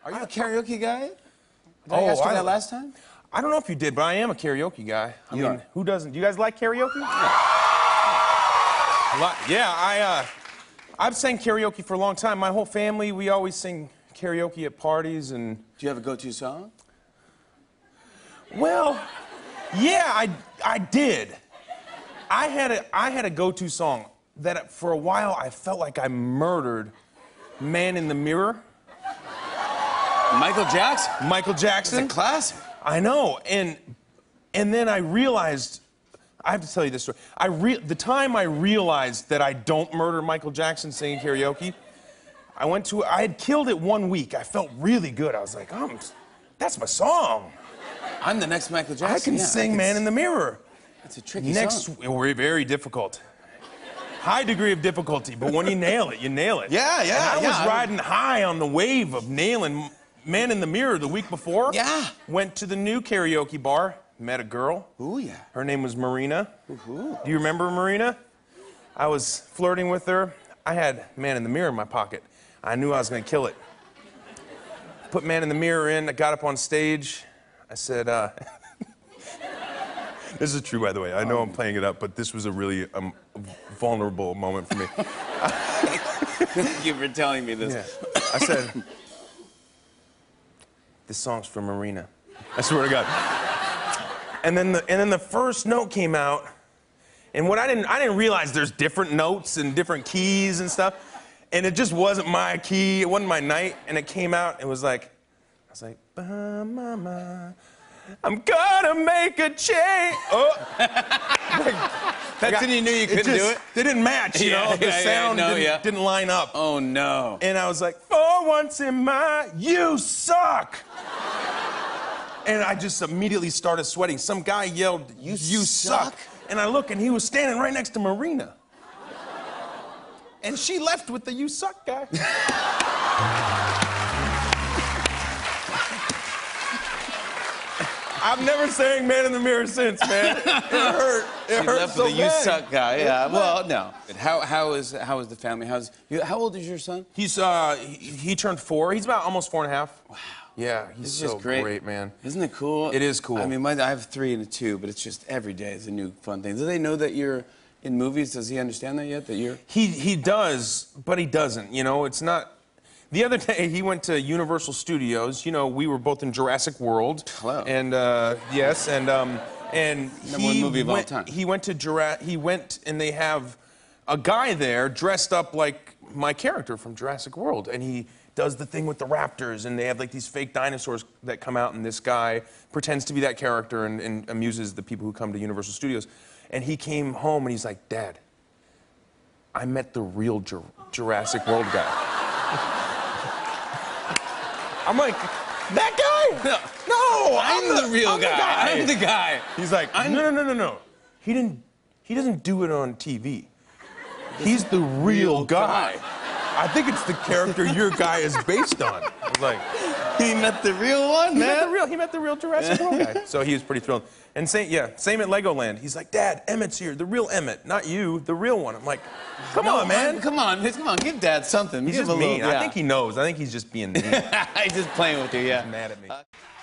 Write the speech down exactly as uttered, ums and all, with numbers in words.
Are you a karaoke guy? Did oh, I ask you I, that last time? I don't know if you did, but I am a karaoke guy. I you mean, are. who doesn't? Do you guys like karaoke? Yeah. A lot. Yeah, I, uh, I've sang karaoke for a long time. My whole family, we always sing karaoke at parties and... Do you have a go-to song? Well, yeah, I, I did. I had a, I had a go-to song that for a while I felt like I murdered Man in the Mirror. Michael Jackson? Michael Jackson. It's a classic. I know, and and then I realized, I have to tell you this story. I re the time I realized that I don't murder Michael Jackson singing karaoke, I went to, I had killed it one week. I felt really good. I was like, oh, that's my song. I'm the next Michael Jackson. I can yeah, sing I can Man in the Mirror. It's a tricky next, song. Next, very difficult. High degree of difficulty, but when you nail it, you nail it. Yeah, yeah, and I yeah. was riding high on the wave of nailing Man in the Mirror the week before. Yeah. Went to the new karaoke bar, met a girl. Ooh, yeah. Her name was Marina. Ooh. Do you remember Marina? I was flirting with her. I had Man in the Mirror in my pocket. I knew I was gonna kill it. Put Man in the Mirror in, I got up on stage. I said, uh, this is true, by the way. I know I'm playing it up, but this was a really um, vulnerable moment for me. Thank you for telling me this. Yeah. I said, this song's for Marina. I swear to God. And then the and then the first note came out, and what I didn't I didn't realize there's different notes and different keys and stuff, and it just wasn't my key. It wasn't my night, and it came out. It was like, I was like, ba mama, I'm gonna make a change. Oh, like, that's when you knew you couldn't it just, do it. They didn't match, you yeah, know. The yeah, sound yeah, no, didn't, yeah. didn't line up. Oh no. And I was like, for once in my, you suck. And I just immediately started sweating. Some guy yelled, you, you suck. suck. And I look, and he was standing right next to Marina. And she left with the you suck guy. I've never sang Man in the Mirror since, man. It hurt. It she hurt left so with the bad. you suck guy. Yeah. Well, no. How how is how is the family? How's you, how old is your son? He's uh he, he turned four. He's about almost four and a half. Wow. Yeah, he's It's so just great. great, man. Isn't it cool? It is cool. I mean, my, I have three and a two, but it's just every day is a new fun thing. Do they know that you're in movies? Does he understand that yet? That you're? He he does, but he doesn't. You know, it's not. The other day, he went to Universal Studios. You know, we were both in Jurassic World. Hello. And uh, yes, and um, and Number he one movie of all went, time. He went to Jura He went, and they have a guy there dressed up like my character from Jurassic World, and he does the thing with the raptors, and they have like these fake dinosaurs that come out, and this guy pretends to be that character and, and amuses the people who come to Universal Studios. And he came home, and he's like, Dad, I met the real Jur Jurassic World guy. I'm like, that guy? No, no I'm, I'm the, the real I'm guy. The guy. I'm the guy. He's like, I'm no, no, no, no, no. He didn't. He doesn't do it on T V. He's the real, real guy. guy. I think it's the character your guy is based on. I was like, he met the real one, he man. Met the real, he met the real Jurassic World guy. So he was pretty thrilled. And same, yeah, same at Legoland. He's like, Dad, Emmett's here, the real Emmett, not you, the real one. I'm like, come no, on, man. Come on, come on, give Dad something. He's give just a mean. little, yeah. I think he knows. I think he's just being mean. He's just playing with you, yeah. He's mad at me. Uh,